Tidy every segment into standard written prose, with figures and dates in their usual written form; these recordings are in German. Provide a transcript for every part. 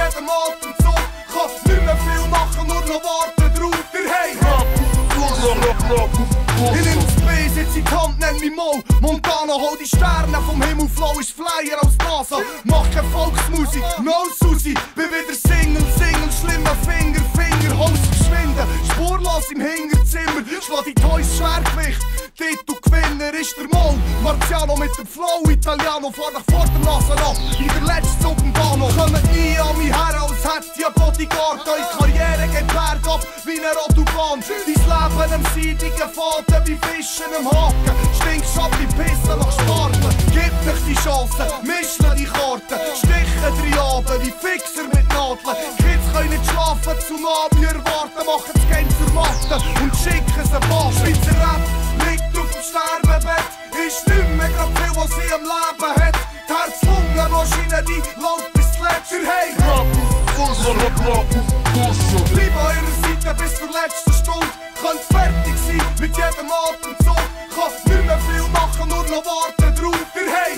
jedem Atemzug. Kann nicht mehr viel machen, nur noch warten drauf. Der Hey! Ich nehm das B, sitz in die Hand, nenn mich Mo. Montana, hol die Sterne vom Himmel, Flow ist Flyer als NASA. Mach keine Volksmusik, no Susi. Bin wieder Single, schlimmer Finger, Holz verschwinden. Spurlos im Hinterzimmer, schlag die Toys Schwergewicht. Titelgewinner ist der Mo. Marciano mit dem Flow, Italiano, fahr nach vor der Nase ab. In der letzten Zug im Bahnhof. Kommt nie an mich her, als hätte ich ein Bodyguard. Eure Karriere geht bergab wie eine Autobahn. Dein Leben am seidigen Faden wie Fischen am Haken. Stinkst ab wie Pisse nach Sparten. Gib dich die Chance, mischle die Karten. Stichen Triaden wie Fixer mit Nadeln. Kids können nicht schlafen, Tsunami erwarten. Machen das Game zur Matte und schicken sie Basen. Schweizer Rap liegt auf dem Sterbebett. Ist nicht mehr grad viel, was sie am Leben hat. Die Herz-Lungen-Maschine, die läuft bis zuletzt. Hey! Bleib an ihrer Seite bis zur letzten Stunde. Könnt fertig sein mit jedem Atemzug. Kann nicht mehr viel machen, nur noch warten drauf. Hey!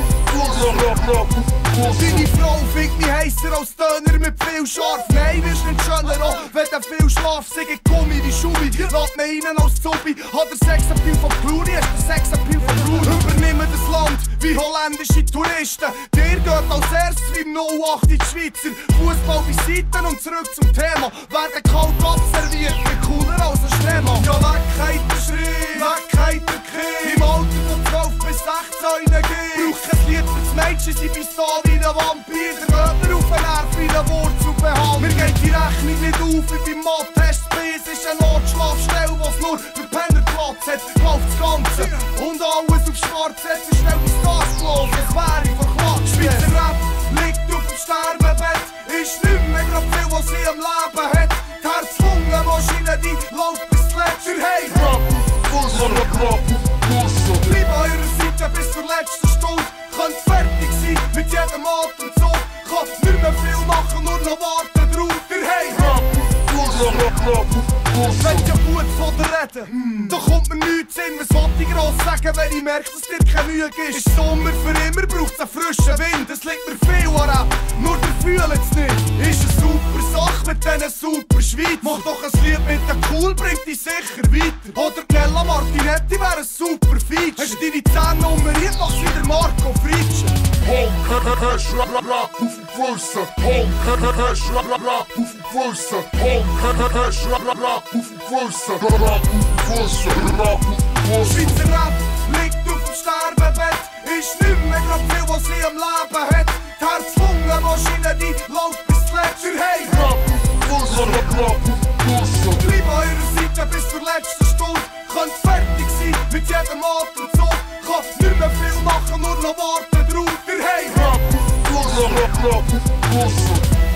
Deine Frau findet mich heisser als Döner mit viel Scharf. Nein, wirst nicht schöner an, wenn du viel Schlaf. Sage Gummi, die Schumi, lad mich rein als Zubi. Hat der Sexappeal von Clooney, hast der Sexappeal von Bruni. Übernehmen das Land wie holländische Touristen. Der geht als erstes wie im 08 in die Schweizer. Fußball beiseite und zurück zum Thema. Werden kalt abserviert, viel cooler als ein Schneemann. Ja, Wegheit der Schritt, Wegheit der Kind. Im Alter von 12 bis 16 geht. Braucht kein Lied für das Mädchen, sie bis da wie ein Vampir. Der Römer auf den Nerv wie ein Wurzelbehammer. Mir geht die Rechnung nicht auf wie beim Mathe-Test. Es ist eine Notschlafstelle, was nur für Penner Platz hat. Läuft das Ganze und alles auf schwarz. Jetzt ist schnell die Stars gelaufen, es wäre vor Klatsch. Schweizer Rap liegt auf dem Sterbebett. Ist nicht mehr grad viel, was sie am Leben hat. Die Herz-Lungen-Maschine, die läuft bis zuletzt. Hey! Bleib an ihrer Seite bis zur letzten Stunde. Könnt fertig sein mit jedem Atemzug. Kann nicht mehr viel machen, nur noch warten drauf. Hey! Wenn ja gut von dir reden, da kommt mir nichts in. Was wollt ich gross sagen, wenn ich merke, dass dir keine Mühe ist? Ist Sommer für immer, braucht's einen frischen Wind. Es liegt mir viel an Rap, nur der fühlt's nicht. Ist eine super Sache mit diesen super Schweiz. Mach doch ein Lied mit den Cool, bringt dich sicher weiter. Oder Nella Martinetti wäre ein super Feature. Hast du deine 10 nummeriert, machst wieder Marco Fritsche. Cash, rap, auf dem Größe. Cash, rap, auf dem Größe. Cash, rap, auf dem Größe. Schweizer Rap liegt auf dem Sterbebett. Ist nicht mehr grad viel, was sie am Leben hat. Die Herz-Lungen-Maschine, die läuft bis zuletzt. Hey! Bleib an ihrer Seite bis zur letzten Stunde. Könnt fertig sein mit jedem Atemzug. Kann nicht mehr viel machen, nur noch warten drauf. Hey!